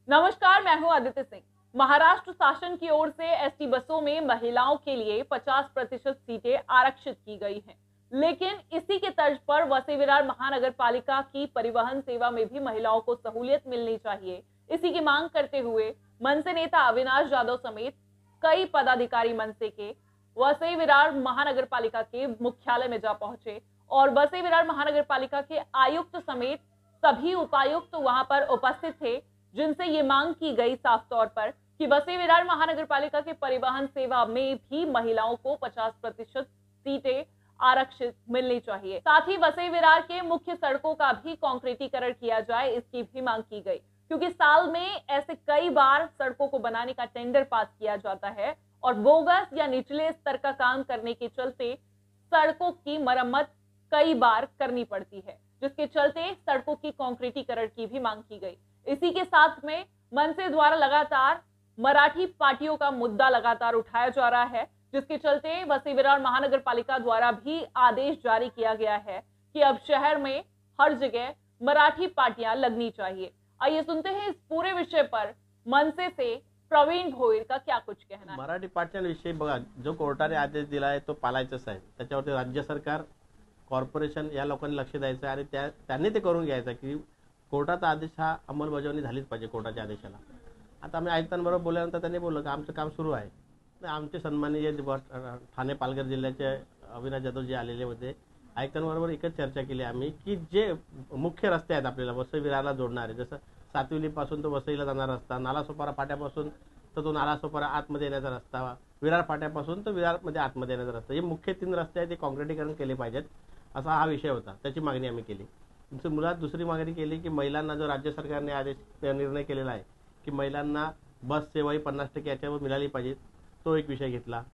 नमस्कार, मैं हूं आदित्य सिंह। महाराष्ट्र शासन की ओर से एसटी बसों में महिलाओं के लिए 50% सीटें आरक्षित की गई हैं। लेकिन इसी के तर्ज पर वसई विरार महानगर पालिका की परिवहन सेवा में भी महिलाओं को सहूलियत मिलनी चाहिए। इसी की मांग करते हुए मनसे नेता अविनाश जाधव समेत कई पदाधिकारी मनसे के वसई विरार महानगर पालिका के मुख्यालय में जा पहुंचे और वसई विरार महानगर पालिका के आयुक्त समेत सभी उपायुक्त वहां पर उपस्थित थे, जिनसे ये मांग की गई साफ तौर पर कि वसई विरार महानगर पालिका के परिवहन सेवा में भी महिलाओं को 50% सीटें आरक्षित मिलनी चाहिए। साथ ही वसई विरार के मुख्य सड़कों का भी कंक्रीटीकरण किया जाए, इसकी भी मांग की गई, क्योंकि साल में ऐसे कई बार सड़कों को बनाने का टेंडर पास किया जाता है और बोगस या निचले स्तर का काम करने के चलते सड़कों की मरम्मत कई बार करनी पड़ती है, जिसके चलते सड़कों की कंक्रीटीकरण की भी मांग की गई। इसी के साथ में मनसे द्वारा लगातार मराठी पार्टियों का मुद्दा लगातार उठाया जा रहा है, जिसके चलते वसई विरार महानगर पालिका द्वारा भी आदेश जारी किया गया है कि अब शहर में हर जगह मराठी पार्टियां लगनी चाहिए। आइए सुनते हैं इस पूरे विषय पर मनसे से प्रवीण भोईर का क्या कुछ कहना है। मराठी पाट्यांविषयी बघा, जो कोर्टाने आदेश दिला आहे तो पाळायचाच आहे। त्याच्यावरती राज्य सरकार, कॉर्पोरेशन या लोकांनी लक्ष द्यायचं आणि त्यांनी ते करून घ्यायचं की कोर्टाचा आदेश हा अंमलबजावणी झालीच पाहिजे कोर्टाच्या आदेशाला। आता आम्ही आयुक्तांबरोबर बोलल्यानंतर त्यांनी बोललं की आमचं काम सुरू आहे। आमचे सन्माननीय ठाणे पालघर जिल्ह्याचे अविनाश जाधव जे आलेले होते, आयुक्तांबरोबर एकच चर्चा केली आम्ही की जे मुख्य रस्ते आहेत आपल्याला वसई विरारला जोडणारे, जसं सातविलीपासून तो वसईला जाणारा रस्ता, नालासोपारा फाट्यापासून तर तो नालासोपारा आतमध्ये येण्याचा रस्ता, विरार फाट्यापासून तर विरारमध्ये आतमध्ये येण्याचा रस्ता, हे मुख्य 3 रस्ते आहेत ते काँक्रिटीकरण केले पाहिजेत, असा हा विषय होता। त्याची मागणी आम्ही केली। मुळात दुसरी मागणी केली की महिलांना जो राज्य सरकारने आदेश निर्णय केलेला आहे की महिलांना बस सेवाही 50% याच्यावर मिळाली पाहिजे, तो एक विषय घेतला।